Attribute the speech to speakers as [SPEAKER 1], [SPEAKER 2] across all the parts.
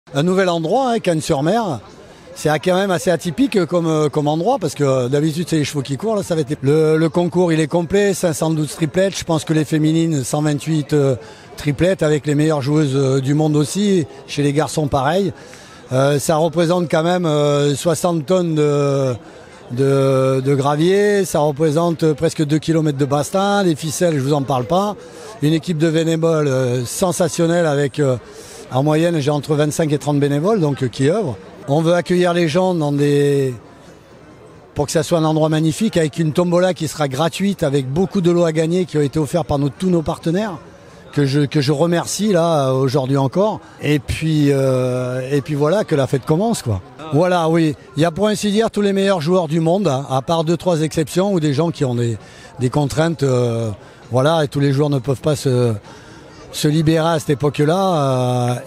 [SPEAKER 1] Un nouvel endroit, hein, Cagnes-sur-Mer. C'est quand même assez atypique comme endroit parce que d'habitude c'est les chevaux qui courent. Là, ça va être le concours, il est complet, 512 triplettes. Je pense que les féminines, 128 triplettes avec les meilleures joueuses du monde aussi. Chez les garçons, pareil. Ça représente quand même 60 tonnes de gravier. Ça représente presque 2 km de bastin. Les ficelles, je vous en parle pas. Une équipe de bénévoles sensationnelle avec en moyenne, j'ai entre 25 et 30 bénévoles donc qui œuvrent. On veut accueillir les gens pour que ça soit un endroit magnifique avec une tombola qui sera gratuite avec beaucoup de lots à gagner qui ont été offerts par tous nos partenaires que je remercie là aujourd'hui encore. Et puis voilà que la fête commence quoi. Voilà, oui. Il y a pour ainsi dire tous les meilleurs joueurs du monde, hein, à part 2-3 exceptions ou des gens qui ont des contraintes. Voilà, et tous les joueurs ne peuvent pas se libérer à cette époque-là.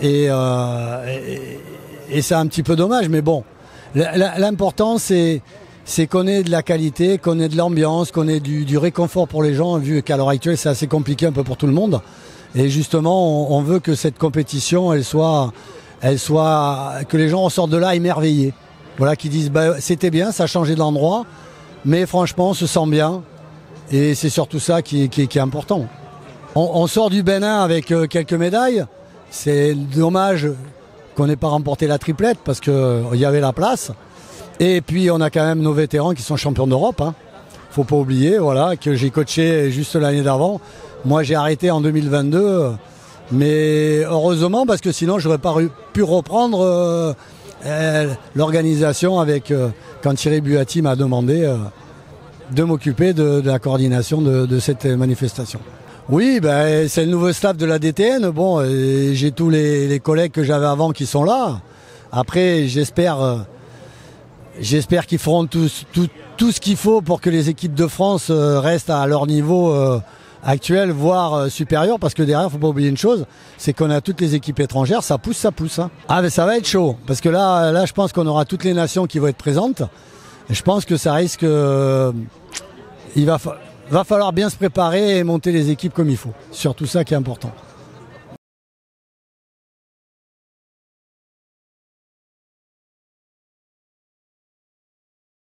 [SPEAKER 1] Et c'est un petit peu dommage, mais bon. L'important, c'est qu'on ait de la qualité, qu'on ait de l'ambiance, qu'on ait du réconfort pour les gens, vu qu'à l'heure actuelle, c'est assez compliqué un peu pour tout le monde. Et justement, on veut que cette compétition, elle soit que les gens ressortent de là émerveillés. Voilà, qui disent, c'était bien, ça a changé d'endroit, mais franchement, on se sent bien. Et c'est surtout ça qui est important. On sort du Bénin avec quelques médailles. C'est dommage qu'on n'ait pas remporté la triplette parce qu'il y avait la place. Et puis on a quand même nos vétérans qui sont champions d'Europe. Hein. Faut pas oublier, voilà, que j'ai coaché juste l'année d'avant. Moi j'ai arrêté en 2022, mais heureusement parce que sinon j'aurais pas pu reprendre l'organisation avec quand Thierry Buati m'a demandé de m'occuper de la coordination de cette manifestation. Oui, c'est le nouveau staff de la DTN. Bon, j'ai tous les collègues que j'avais avant qui sont là. Après, j'espère qu'ils feront tout ce qu'il faut pour que les équipes de France restent à leur niveau actuel, voire supérieur. Parce que derrière, faut pas oublier une chose, c'est qu'on a toutes les équipes étrangères. Ça pousse. Hein. Ah, mais ça va être chaud. Parce que là, je pense qu'on aura toutes les nations qui vont être présentes. Et je pense que ça risque... il va falloir bien se préparer et monter les équipes comme il faut. C'est surtout ça qui est important.